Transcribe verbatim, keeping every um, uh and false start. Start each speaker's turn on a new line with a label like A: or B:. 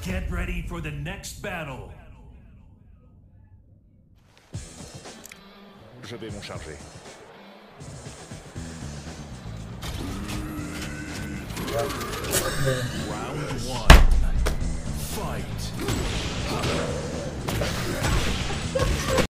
A: Get ready for the next battle.
B: Je vais m'en charger.
A: Round one. Fight.